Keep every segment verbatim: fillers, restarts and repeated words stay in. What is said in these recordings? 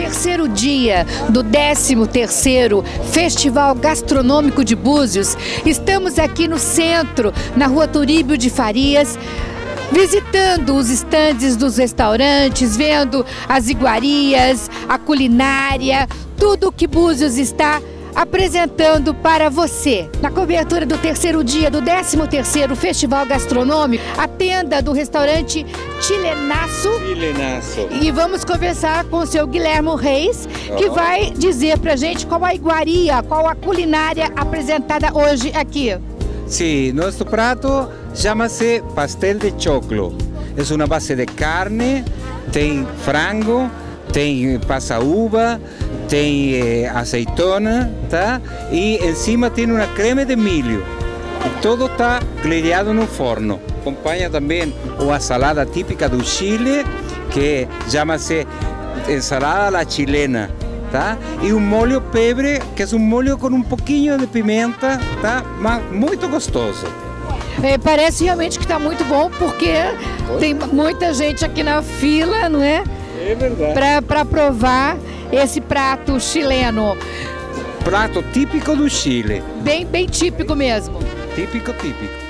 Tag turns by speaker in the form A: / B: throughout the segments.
A: terceiro dia do décimo terceiro Festival Gastronômico de Búzios. Estamos aqui no centro, na Rua Turíbio de Farias, visitando os estandes dos restaurantes, vendo as iguarias, a culinária, tudo que Búzios está apresentando para você. Na cobertura do terceiro dia do décimo terceiro Festival Gastronômico, a tenda do restaurante Chilenaço.
B: Chilenaço.
A: E vamos conversar com o seu Guilherme Reis, que
B: Oh.
A: vai dizer pra gente qual a iguaria, qual a culinária apresentada hoje aqui.
B: Sí, nuestro prato llama-se pastel de choclo. Es una base de carne, tem frango, tem passa-uva, tem eh, azeitona, tá? E em cima tem uma creme de milho. E todo está grelhado no forno. Acompanha também uma salada típica do Chile, que chama-se ensalada la chilena, tá? E um molho pebre, que é um molho com um pouquinho de pimenta, tá? Mas muito gostoso.
A: É, parece realmente que está muito bom, porque tem muita gente aqui na fila, não é?
B: É verdade.
A: Para provar esse prato chileno.
B: Prato típico do Chile.
A: Bem, bem típico mesmo.
B: Típico, típico.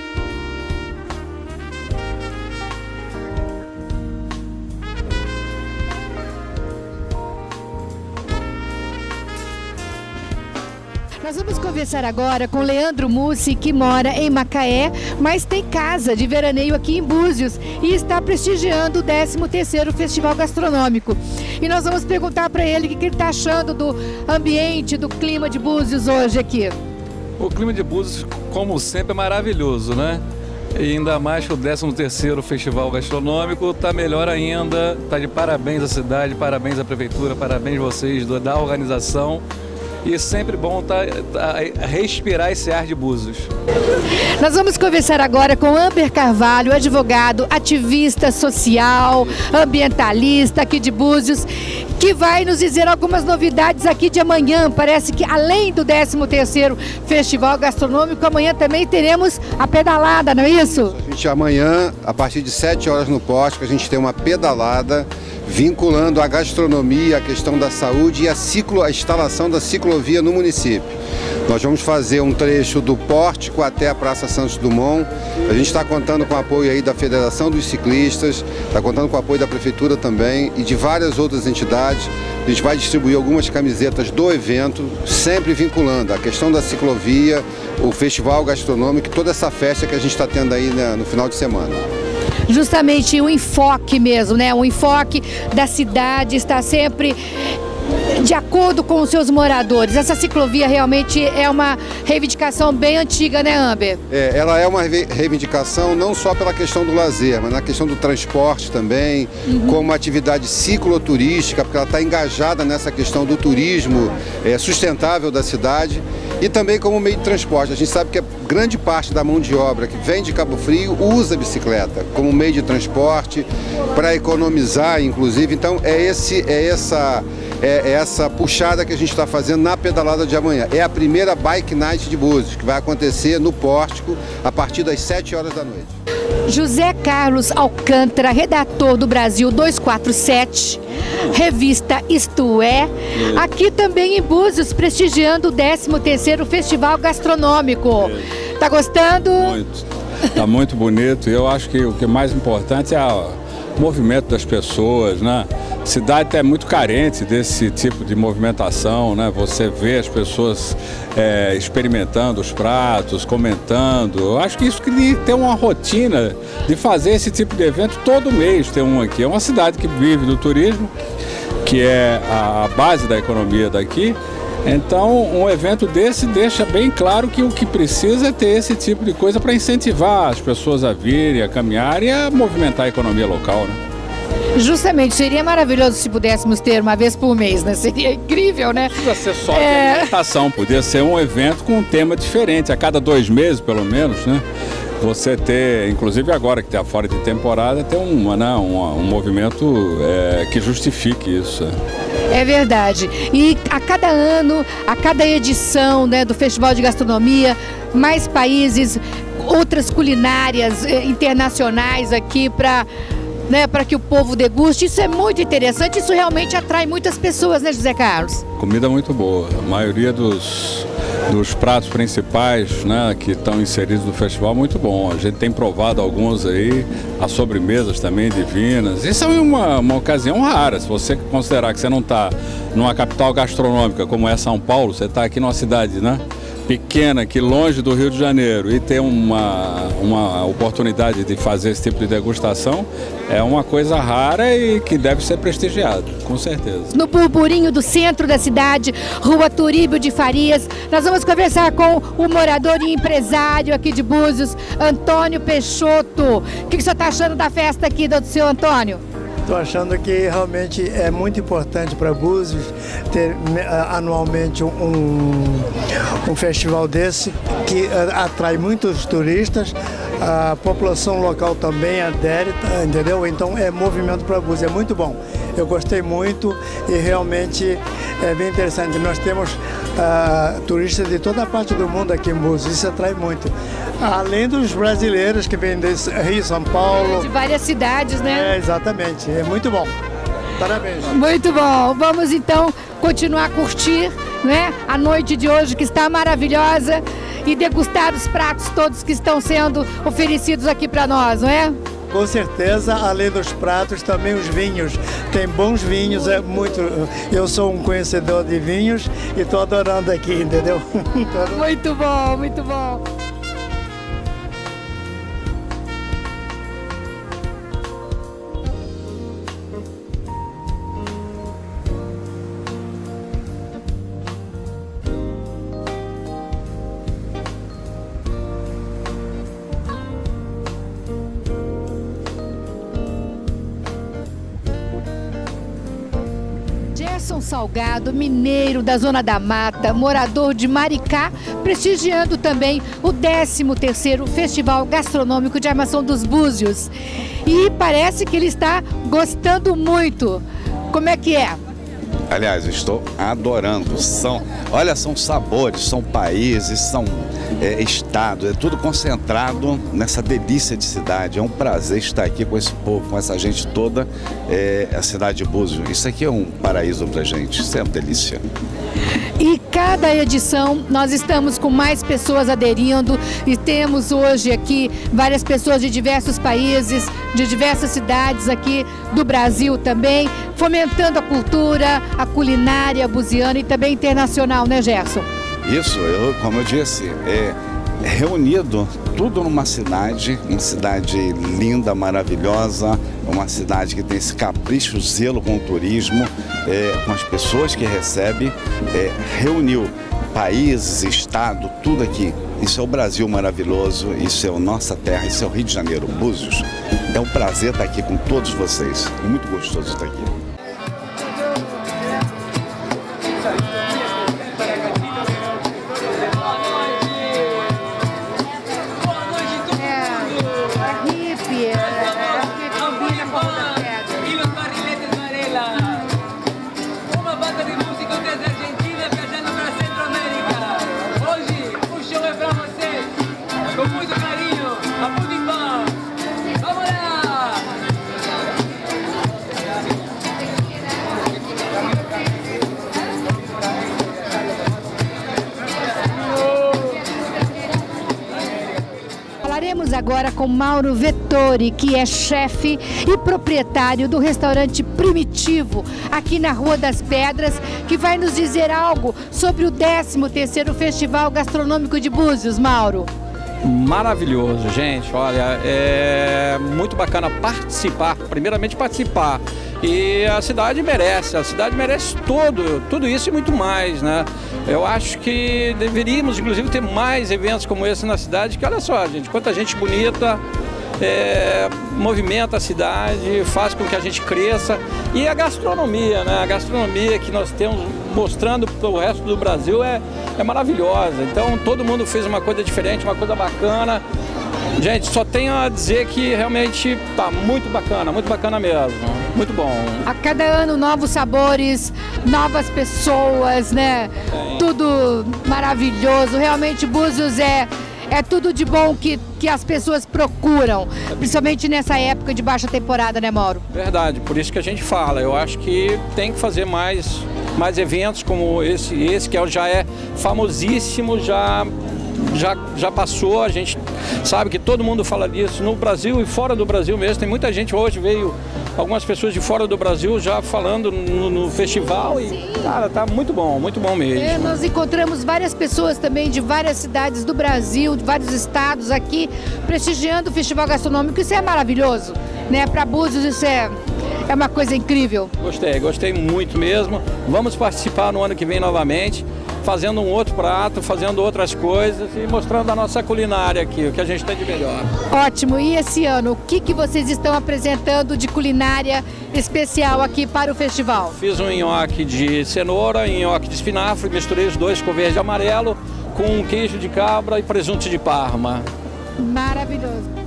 A: Nós vamos conversar agora com Leandro Mussi, que mora em Macaé, mas tem casa de veraneio aqui em Búzios e está prestigiando o décimo terceiro Festival Gastronômico. E nós vamos perguntar para ele o que ele está achando do ambiente, do clima de Búzios hoje aqui.
C: O clima de Búzios, como sempre, é maravilhoso, né? E ainda mais que o décimo terceiro Festival Gastronômico está melhor ainda. Está de parabéns à cidade, parabéns à prefeitura, parabéns vocês da organização. E é sempre bom tá, tá, respirar esse ar de Búzios.
A: Nós vamos conversar agora com Amber Carvalho, advogado, ativista social, ambientalista aqui de Búzios, que vai nos dizer algumas novidades aqui de amanhã. Parece que além do décimo terceiro Festival Gastronômico, amanhã também teremos a pedalada, não é isso?
D: A gente amanhã, a partir de sete horas no Pórtico, a gente tem uma pedalada vinculando a gastronomia, a questão da saúde e a, ciclo, a instalação da ciclovia no município. Nós vamos fazer um trecho do Pórtico até a Praça Santos Dumont. A gente está contando com o apoio aí da Federação dos Ciclistas, está contando com o apoio da Prefeitura também e de várias outras entidades. A gente vai distribuir algumas camisetas do evento, sempre vinculando a questão da ciclovia, o Festival Gastronômico, toda essa festa que a gente está tendo aí, né, no final de semana.
A: Justamente o enfoque mesmo, né? O enfoque da cidade está sempre de acordo com os seus moradores. Essa ciclovia realmente é uma reivindicação bem antiga, né, Amber?
D: É, ela é uma reivindicação não só pela questão do lazer, mas na questão do transporte também, uhum. como uma atividade cicloturística, porque ela está engajada nessa questão do turismo é, sustentável da cidade e também como meio de transporte. A gente sabe que a grande parte da mão de obra que vem de Cabo Frio usa a bicicleta como meio de transporte, para economizar, inclusive. Então é, esse, é essa... É essa puxada que a gente está fazendo na pedalada de amanhã. É a primeira Bike Night de Búzios, que vai acontecer no Pórtico a partir das sete horas da noite.
A: José Carlos Alcântara, redator do Brasil duzentos e quarenta e sete, revista Isto É, aqui também em Búzios, prestigiando o décimo terceiro Festival Gastronômico. Tá gostando?
E: Muito. Tá muito bonito. E eu acho que o que é mais importante é o movimento das pessoas, né? A cidade é muito carente desse tipo de movimentação, né? Você vê as pessoas é, experimentando os pratos, comentando. Eu acho que isso que tem uma rotina de fazer esse tipo de evento todo mês, tem um aqui. É uma cidade que vive do turismo, que é a base da economia daqui. Então, um evento desse deixa bem claro que o que precisa é ter esse tipo de coisa para incentivar as pessoas a virem, a caminhar e a movimentar a economia local, né?
A: Justamente, seria maravilhoso se pudéssemos ter uma vez por mês, né? Seria incrível, né?
E: Não precisa ser só de
A: É...
E: alimentação, podia ser um evento com um tema diferente, a cada dois meses, pelo menos, né? Você ter, inclusive agora que está fora de temporada, ter uma, né, um, um movimento é, que justifique isso.
A: É verdade. E a cada ano, a cada edição, né, do Festival de Gastronomia, mais países, outras culinárias eh, internacionais aqui para né, para que o povo deguste. Isso é muito interessante, isso realmente atrai muitas pessoas, né, José Carlos?
E: Comida muito boa. A maioria dos, dos pratos principais, né, que estão inseridos no festival, muito bom. A gente tem provado alguns aí, as sobremesas também divinas. Isso é uma, uma ocasião rara. Se você considerar que você não está numa capital gastronômica como é São Paulo, você está aqui numa cidade, né, pequena, aqui longe do Rio de Janeiro, e ter uma, uma oportunidade de fazer esse tipo de degustação, é uma coisa rara e que deve ser prestigiada, com certeza.
A: No burburinho do centro da cidade, Rua Turíbio de Farias, nós vamos conversar com o morador e empresário aqui de Búzios, Antônio Peixoto. O que o senhor está achando da festa aqui do seu Antônio?
F: Estou achando que realmente é muito importante para Búzios ter anualmente um, um festival desse que atrai muitos turistas, a população local também adere, entendeu? Então é movimento para Búzios, é muito bom. Eu gostei muito e realmente é bem interessante. Nós temos uh, turistas de toda a parte do mundo aqui em Búzios, isso atrai muito. Além dos brasileiros que vêm de Rio, São Paulo.
A: De várias cidades, né?
F: É, exatamente. É muito bom. Parabéns.
A: Muito bom. Vamos então continuar a curtir, né, a noite de hoje, que está maravilhosa, e degustar os pratos todos que estão sendo oferecidos aqui para nós, não é?
F: Com certeza, além dos pratos, também os vinhos. Tem bons vinhos, é muito. Eu sou um conhecedor de vinhos e estou adorando aqui, entendeu?
A: Muito bom, muito bom. Gerson Salgado, mineiro da Zona da Mata, morador de Maricá, prestigiando também o décimo terceiro Festival Gastronômico de Armação dos Búzios. E parece que ele está gostando muito. Como é que é?
G: Aliás, eu estou adorando. São, olha, são sabores, são países, são é, estados, é tudo concentrado nessa delícia de cidade. É um prazer estar aqui com esse povo, com essa gente toda, é, a cidade de Búzios. Isso aqui é um paraíso pra gente, isso é uma delícia.
A: E cada edição nós estamos com mais pessoas aderindo e temos hoje aqui várias pessoas de diversos países, de diversas cidades aqui do Brasil também, fomentando a cultura, a culinária buziana e também internacional, né, Gerson?
G: Isso, eu, como eu disse, é reunido tudo numa cidade, uma cidade linda, maravilhosa, uma cidade que tem esse capricho, zelo com o turismo, é, com as pessoas que recebe, é, reuniu países, estado, tudo aqui. Isso é o Brasil maravilhoso, isso é a nossa terra, isso é o Rio de Janeiro, Búzios. É um prazer estar aqui com todos vocês, muito gostoso estar aqui.
A: Falaremos agora com Mauro Vettori, que é chefe e proprietário do restaurante Primitivo, aqui na Rua das Pedras, que vai nos dizer algo sobre o décimo terceiro Festival Gastronômico de Búzios. Mauro.
H: Maravilhoso, gente, olha, é muito bacana participar, primeiramente participar, e a cidade merece, a cidade merece todo, tudo isso e muito mais, né? Eu acho que deveríamos, inclusive, ter mais eventos como esse na cidade, que olha só, gente, quanta gente bonita, é, movimenta a cidade, faz com que a gente cresça, e a gastronomia, né? A gastronomia que nós temos mostrando para o resto do Brasil é, é maravilhosa. Então todo mundo fez uma coisa diferente, uma coisa bacana. Gente, só tenho a dizer que realmente tá muito bacana, muito bacana mesmo, muito bom.
A: A cada ano novos sabores, novas pessoas, né?
H: Sim.
A: Tudo maravilhoso. Realmente Búzios é é tudo de bom que, que as pessoas procuram, principalmente nessa época de baixa temporada, né, Mauro?
H: Verdade, por isso que a gente fala. Eu acho que tem que fazer mais, mais eventos como esse, esse que já é famosíssimo, já... Já, já passou, a gente sabe que todo mundo fala disso no Brasil e fora do Brasil mesmo. Tem muita gente hoje, veio algumas pessoas de fora do Brasil já falando no, no festival e, Sim. cara, tá muito bom, muito bom mesmo.
A: É, nós encontramos várias pessoas também de várias cidades do Brasil, de vários estados aqui, prestigiando o Festival Gastronômico. Isso é maravilhoso, né? Para Búzios isso é... É uma coisa incrível.
H: Gostei, gostei muito mesmo. Vamos participar no ano que vem novamente, fazendo um outro prato, fazendo outras coisas e mostrando a nossa culinária aqui, o que a gente tem de melhor.
A: Ótimo. E esse ano, o que, que vocês estão apresentando de culinária especial aqui para o festival?
H: Fiz um nhoque de cenoura, nhoque de espinafre, misturei os dois com verde e amarelo, com queijo de cabra e presunto de Parma.
A: Maravilhoso.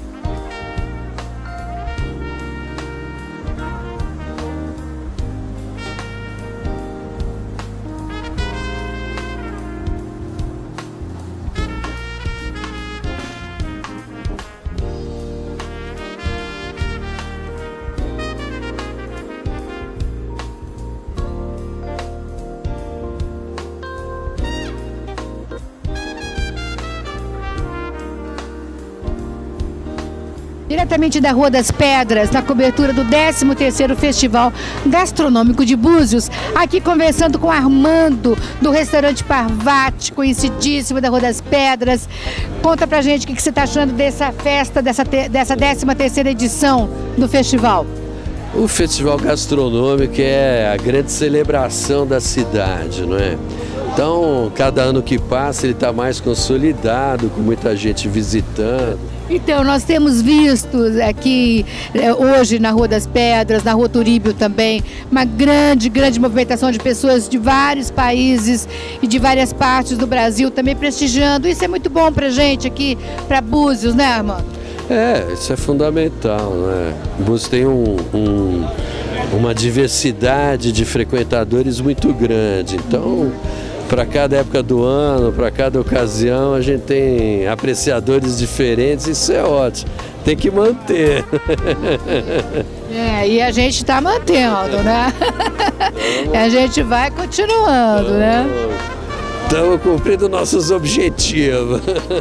A: Diretamente da Rua das Pedras, na cobertura do décimo terceiro Festival Gastronômico de Búzios, aqui conversando com Armando, do restaurante Parvati, conhecidíssimo da Rua das Pedras. Conta pra gente o que você está achando dessa festa, dessa, dessa décima terceira edição do festival.
I: O Festival Gastronômico é a grande celebração da cidade, não é? Então, cada ano que passa, ele está mais consolidado, com muita gente visitando.
A: Então, nós temos visto aqui hoje na Rua das Pedras, na Rua Turíbio também, uma grande, grande movimentação de pessoas de vários países e de várias partes do Brasil também prestigiando. Isso é muito bom pra gente aqui, para Búzios, né, Armando?
I: É, isso é fundamental, né? Búzios tem um, um, uma diversidade de frequentadores muito grande, então... Para cada época do ano, para cada ocasião, a gente tem apreciadores diferentes, isso é ótimo, tem que manter.
A: É, e a gente está mantendo, né? A gente vai continuando, né?
I: Estamos cumprindo nossos objetivos.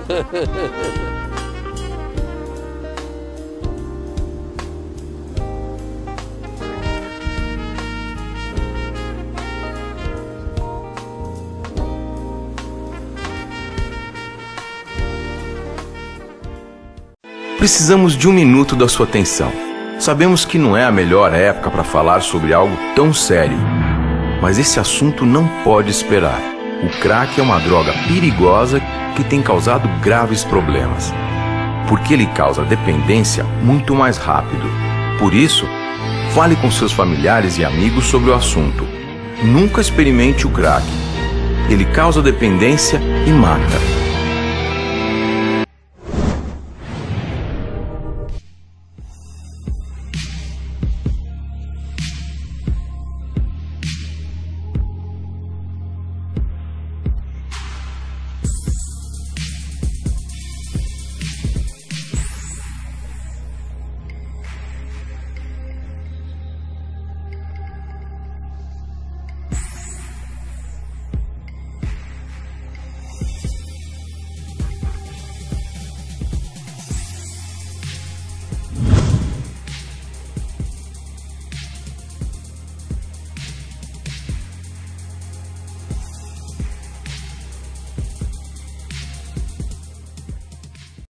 J: Precisamos de um minuto da sua atenção. Sabemos que não é a melhor época para falar sobre algo tão sério, mas esse assunto não pode esperar. O crack é uma droga perigosa que tem causado graves problemas, porque ele causa dependência muito mais rápido. Por isso, fale com seus familiares e amigos sobre o assunto. Nunca experimente o crack. Ele causa dependência e mata.